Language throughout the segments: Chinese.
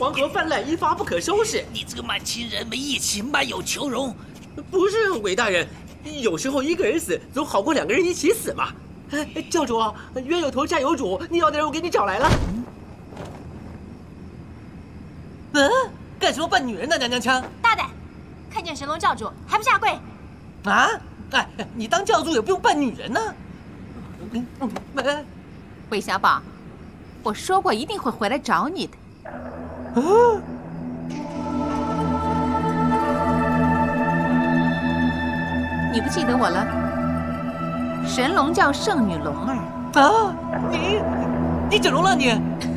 黄河泛滥，一发不可收拾。 你这个满清人没义气，满有求荣。 不是，韦大人，有时候一个人死总好过两个人一起死嘛。教主，冤有头债有主，你要的人我给你找来了。干什么扮女人呢？娘娘腔！ 大胆，看见神龙教主还不下跪？ 啊！哎，你当教主也不用扮女人呢。 韦小宝，我说过一定会回来找你的。你不记得我了？神龙教圣女龙儿。 啊！你整容了你？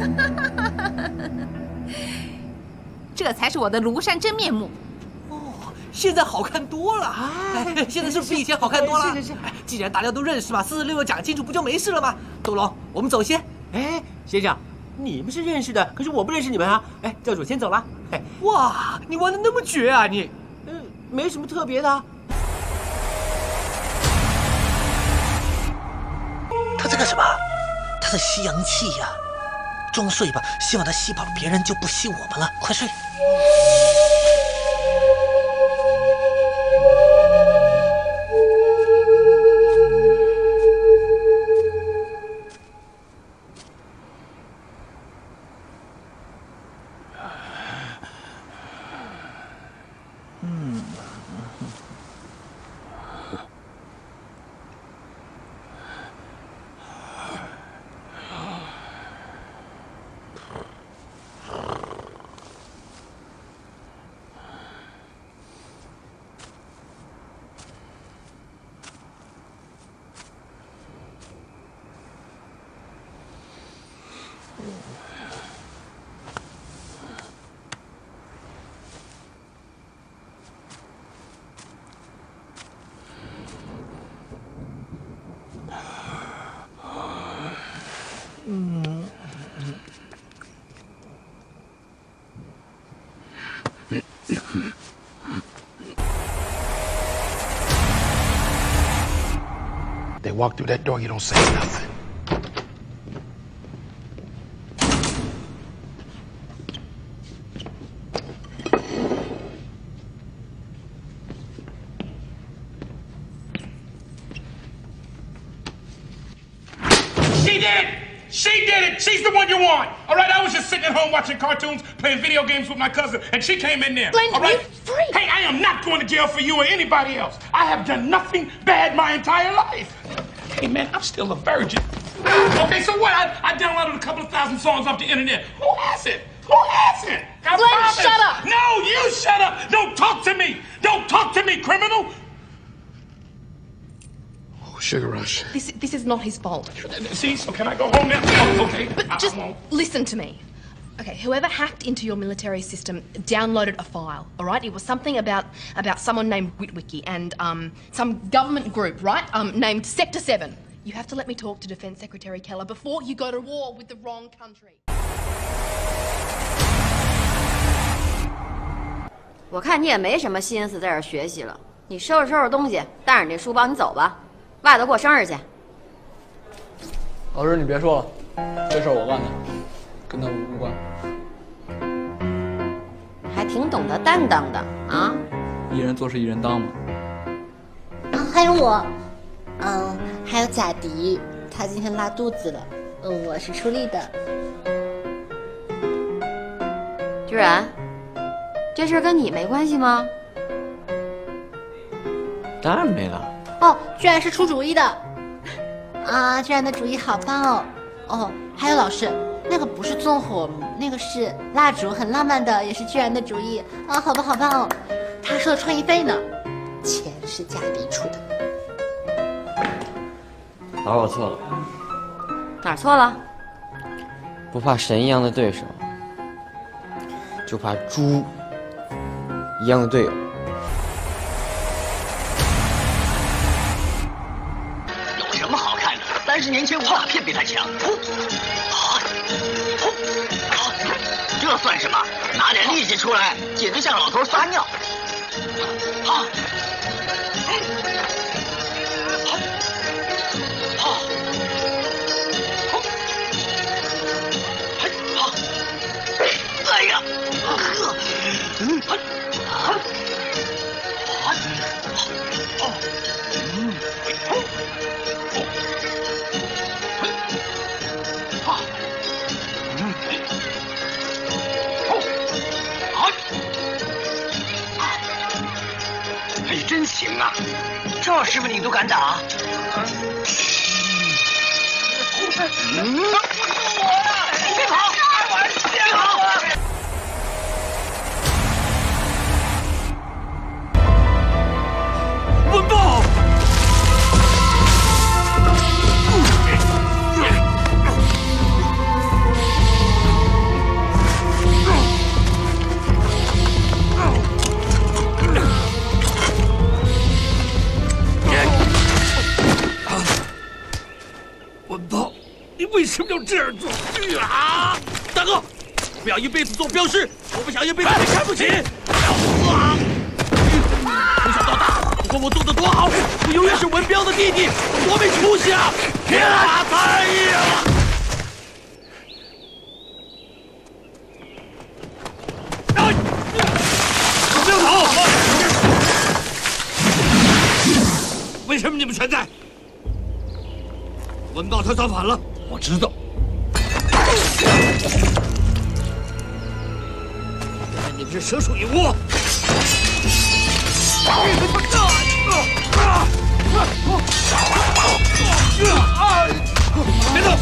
这才是我的庐山真面目。 哦，现在好看多了。现在是不是比以前好看多了？是。既然大家都认识嘛，446讲清楚不就没事了吗？斗龙，我们走先。哎，先生，你们是认识的，可是我不认识你们啊。哎，教主先走了。哎，哇，你玩的那么绝啊你？没什么特别的。 他在干什么？他在吸阳气呀。装睡吧，希望他吸饱，别人就不吸我们了。快睡。 They walk through that door, you don't say nothing. She did it! She did it! She's the one you want! All right, I was just sitting at home watching cartoons, playing video games with my cousin, and she came in there. Glenn, all right? you're free! Hey, I am not going to jail for you or anybody else. I have done nothing bad my entire life. Hey, man, I'm still a virgin. Okay, so what? I downloaded a couple of thousand songs off the internet. Who hasn't? Who hasn't? Glenn, shut up! No, you shut up! Don't talk to me! Don't talk to me, criminal! Sugar Rush. This is not his fault. See, so can I go home now? Oh, okay. But just listen to me. Okay, whoever hacked into your military system downloaded a file, all right? It was something about someone named Witwicky and some government group, right? Named Sector 7. You have to let me talk to Defense Secretary Keller before you go to war with the wrong country. 我看你也没什么心思在这儿学习了，你收拾收拾东西，带着你这书包你走吧，外头过生日去。 老师，你别说了，这事儿我干的，跟他无关。 还挺懂得担当的啊！ 一人做事一人当嘛。 还有我，还有贾迪，他今天拉肚子了，我是出力的。 居然，这事跟你没关系吗？ 当然没了。 哦，居然是出主意的，啊，居然的主意好棒哦！哦，还有老师，那个不是纵火，那个是蜡烛，很浪漫的，也是居然的主意啊，好棒好棒哦！他说的创意费呢，钱是贾迪出的。 老师，我错了。 哪儿错了？ 不怕神一样的对手，就怕猪一样的队友。 有什么好看的？30年前武打片比他强。这算什么？拿点力气出来，简直像老头撒尿。哎呀！ 你真行啊！ 这师傅你都敢打？ 嗯，我了！你别跑！开玩笑！ 文豹！文豹，你为什么要这样做？啊！大哥，不要一辈子做镖师，我不想一辈子被看不起。从小到大，不管我做的多好，我永远是文彪的弟弟，我多没出息啊！别打他呀！不要跑！为什么你们全在？文豹他造反了，我知道。你们是蛇鼠一窝。别动！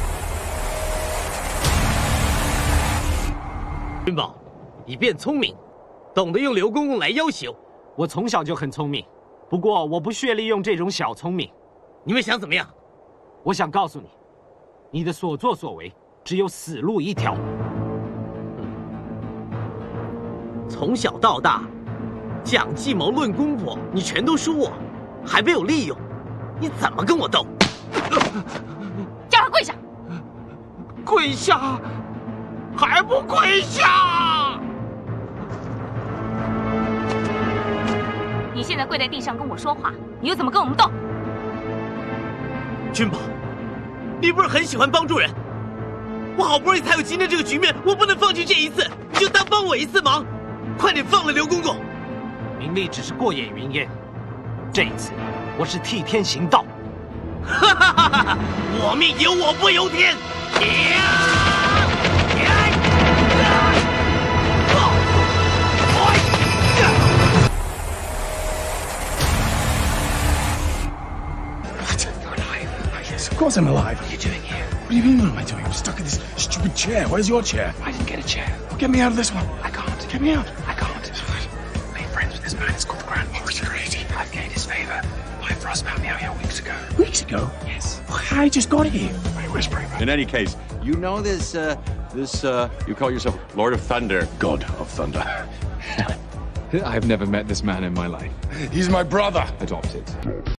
君宝，你变聪明，懂得用刘公公来要挟我。 我从小就很聪明，不过我不屑利用这种小聪明。 你们想怎么样？ 我想告诉你，你的所作所为只有死路一条。 从小到大，讲计谋论功夫，你全都输我，还被我利用，你怎么跟我斗？ 叫他跪下！ 跪下！还不跪下！ 你现在跪在地上跟我说话，你又怎么跟我们斗？ 君宝，你不是很喜欢帮助人？我好不容易才有今天这个局面，我不能放弃这一次，你就当帮我一次忙，快点放了刘公公。 名利只是过眼云烟，这一次我是替天行道。 哈哈哈哈！我命由我不由天。 Of course I'm alive. What are you doing here? What do you mean, what am I doing? I'm stuck in this stupid chair. Where's your chair? I didn't get a chair. Well, get me out of this one. I can't. Get me out. I can't. Made friends with this man. It's called the Grand. Oh, he's crazy. I've gained his favor. Bifrost found me out here weeks ago. Weeks ago? Yes. Well, I just got here. Why are you whispering? In any case, you know this, you call yourself Lord of Thunder. God of Thunder. I've never met this man in my life. He's my brother. Adopted.